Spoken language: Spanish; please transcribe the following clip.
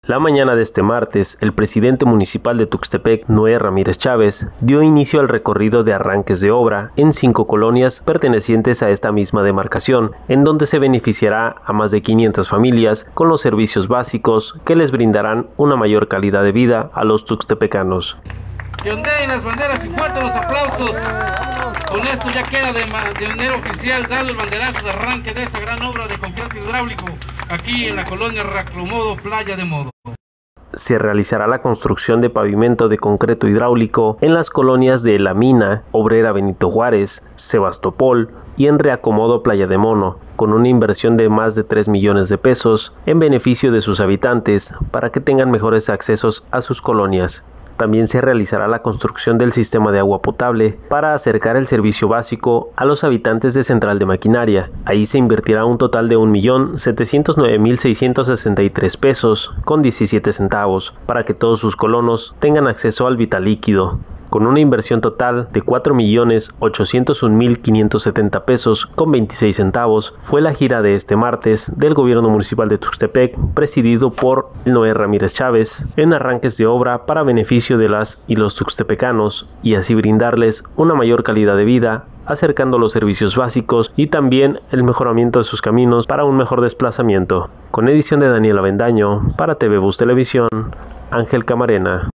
La mañana de este martes, el presidente municipal de Tuxtepec, Noé Ramírez Chávez, dio inicio al recorrido de arranques de obra en 5 colonias pertenecientes a esta misma demarcación, en donde se beneficiará a más de 500 familias con los servicios básicos que les brindarán una mayor calidad de vida a los tuxtepecanos. Que ondeen las banderas y fuertes los aplausos. Con esto ya queda de manera oficial dado el banderazo de arranque de esta gran obra de concreto hidráulico aquí en la colonia Raclomodo, Playa de Modo. Se realizará la construcción de pavimento de concreto hidráulico en las colonias de La Mina, Obrera Benito Juárez, Sebastopol y en Reacomodo Playa de Mono, con una inversión de más de 3 millones de pesos en beneficio de sus habitantes para que tengan mejores accesos a sus colonias. También se realizará la construcción del sistema de agua potable para acercar el servicio básico a los habitantes de Central de Maquinaria. Ahí se invertirá un total de 1.709.663 pesos con 17 centavos para que todos sus colonos tengan acceso al vital líquido. Con una inversión total de 4.801.570 pesos con 26 centavos, fue la gira de este martes del gobierno municipal de Tuxtepec, presidido por Noé Ramírez Chávez, en arranques de obra para beneficio de las y los tuxtepecanos y así brindarles una mayor calidad de vida, acercando los servicios básicos y también el mejoramiento de sus caminos para un mejor desplazamiento. Con edición de Daniel Avendaño, para TV Bus Televisión, Ángel Camarena.